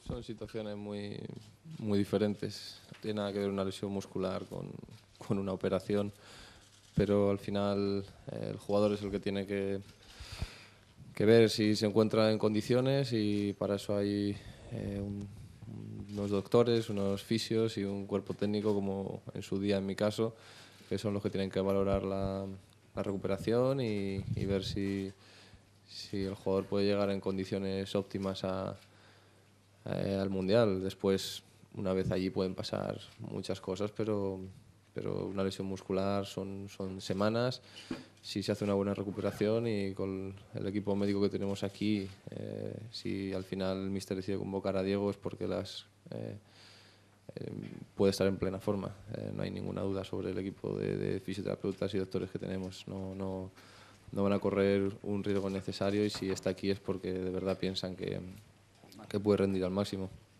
Son situaciones muy diferentes. No tiene nada que ver una lesión muscular con una operación, pero al final el jugador es el que tiene que ver si se encuentra en condiciones, y para eso hay unos doctores, unos fisios y un cuerpo técnico, como en su día en mi caso, que son los que tienen que valorar la recuperación y ver si el jugador puede llegar en condiciones óptimas al Mundial. Después, una vez allí, pueden pasar muchas cosas, pero una lesión muscular son semanas. Si se hace una buena recuperación y con el equipo médico que tenemos aquí, si al final el míster decide convocar a Diego, es porque puede estar en plena forma. No hay ninguna duda sobre el equipo de fisioterapeutas y doctores que tenemos. No van a correr un riesgo innecesario, y si está aquí es porque de verdad piensan que puede rendir al máximo.